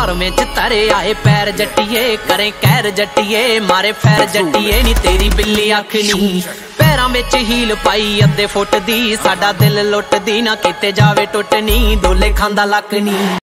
फार्मे च तरे आए पैर जट्टिए, करें कैर जट्टिए, मारे फैर जट्टिए नी तेरी बिल्ली अख नी। पैरां विच हील पाई अद्धे फुट दी, साडा दिल लुट दी ना किते जावे टुट नी, डोले खांदा लक नी।